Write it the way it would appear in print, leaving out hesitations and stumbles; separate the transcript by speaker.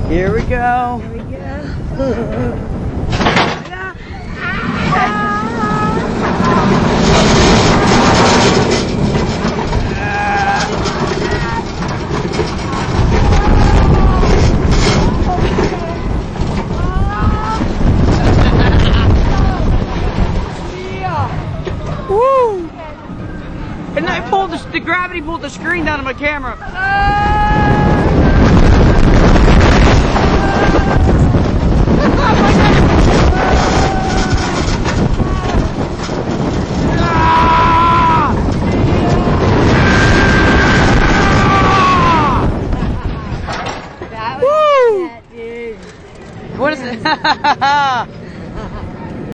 Speaker 1: Here we go.
Speaker 2: Here we go.
Speaker 1: Woo! And I pulled the gravity pulled the screen down on my camera.